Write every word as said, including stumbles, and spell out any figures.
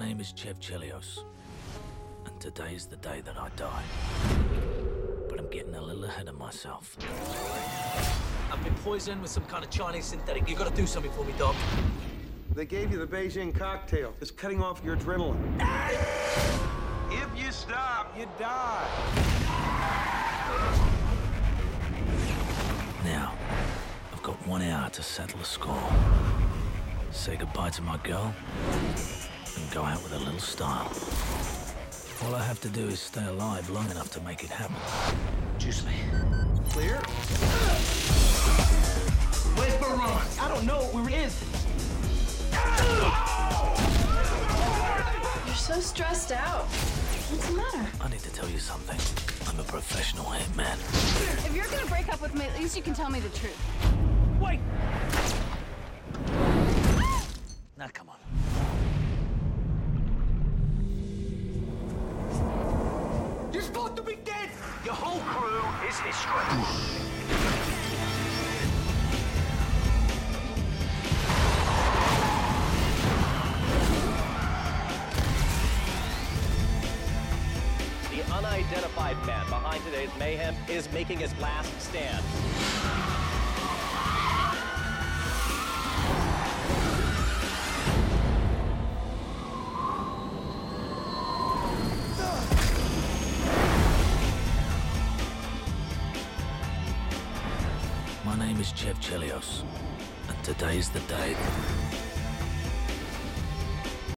name is Chev Chelios, and today's the day that I die. But I'm getting a little ahead of myself. I've been poisoned with some kind of Chinese synthetic. You gotta do something for me, Doc. They gave you the Beijing cocktail. It's cutting off your adrenaline. If you stop, you die. Now, I've got one hour to settle the score. Say goodbye to my girl, and go out with a little style. All I have to do is stay alive long enough to make it happen. Juice me. Clear? Where's Baron? I don't know where he is. You're so stressed out. What's the matter? I need to tell you something. I'm a professional hitman. If you're gonna break up with me, at least you can tell me the truth. Wait! Now, come on. You're supposed to be dead! Your whole crew is history. The unidentified man behind today's mayhem is making his last stand. My name is Chev Chelios, and today's the day